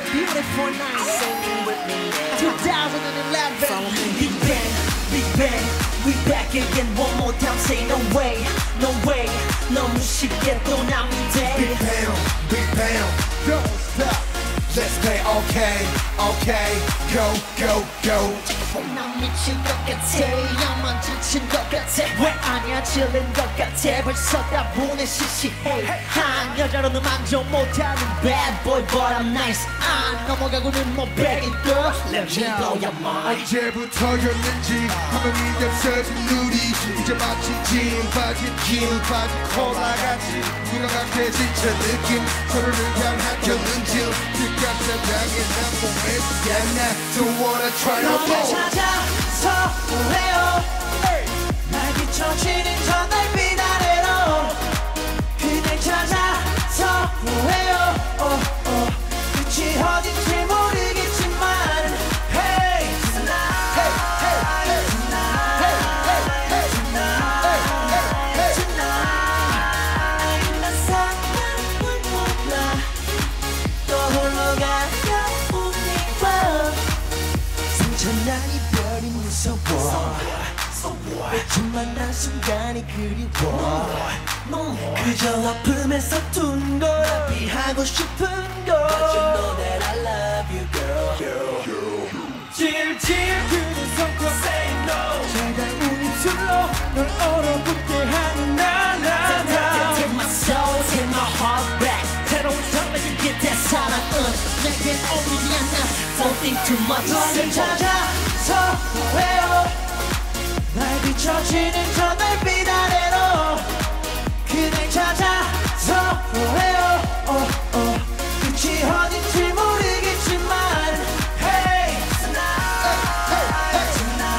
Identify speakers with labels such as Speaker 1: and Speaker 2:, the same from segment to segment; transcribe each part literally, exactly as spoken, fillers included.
Speaker 1: beautiful night. Singing with me now. twenty eleven. Big Bang, Big Bang. We back again one more time. Say no way, no way. 너무 쉽게 또 남이 돼.
Speaker 2: Big Bang, Big Bang. Don't stop. Let's play okay, okay. Go, go, go.
Speaker 1: 난 미친 것 같아. 야만 지친 것 같아. 왜 아니야 질린 것 같아. 벌써 다 보내 시시해. 한 여자로는 만족 못하는 bad boy but I'm nice. 안 넘어가고는 못 begging girl. Let me blow your mind.
Speaker 2: 언제부터였는지 한번이 없어진 누리 이제 마치 진 빠진 길 빠진 콜라같이 물어가게 지쳐 느낌 서로를 향한 견눈질 끝까지 나가게 난 몸에 나 Don't wanna try no
Speaker 1: 너를
Speaker 2: more
Speaker 1: 찾아서 뭐해요 날 비춰지는 저 달빛 아래로 그댈 찾아서 뭐해요 oh, oh. 끝이 어딘지 모르겠지만 Hey tonight hey, hey, hey. Tonight hey, hey, hey. Tonight hey, hey, hey. Tonight 난 사랑을 몰라 또 홀로 가려 우리와 상처난 이별이 무서워 처음 만난 순간이 그리워 그저 아픔에서 둔 걸 피하고 싶은 걸 But you know that I love you girl 질질 그는 성과 say no 차가운 입술로 널 얼어붙게 하는 나나나 Take my soul, take my heart back 새로운 설레는 그때 사랑은 내겐 어울리지 않아 Don't think too much 너를 찾아서 뭐해요 날 비춰지는 저 달빛 아래로 그댈 찾아서 뭐해요 oh, oh. 끝이 어딘지 모르겠지만 Hey tonight Tonight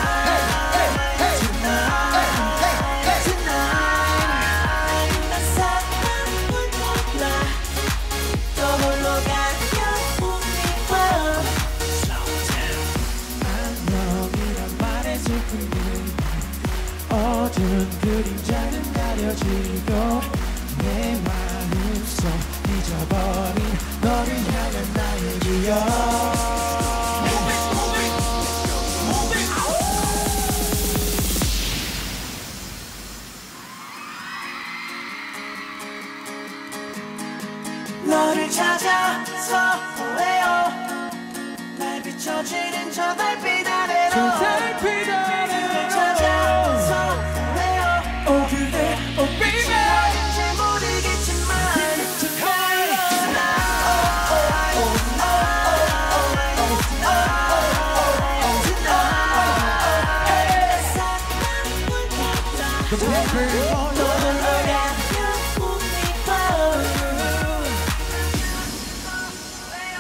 Speaker 1: Tonight Tonight 난 사랑을 몰라 또 홀로 가려 우리와 Slow down 안녕이란 말에 슬픈 어두운 그림자는 가려지고 내 마음속 잊어버린 너를 향한 나의 기억 너를 찾아서 뭐해요 날 비춰지는 저 달빛 아래로 저 달빛 아래로 찾아서 뭐해요 오 그대 오 baby 어딘지 모르겠지만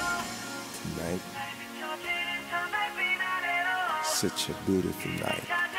Speaker 2: Tonight, such a beautiful night.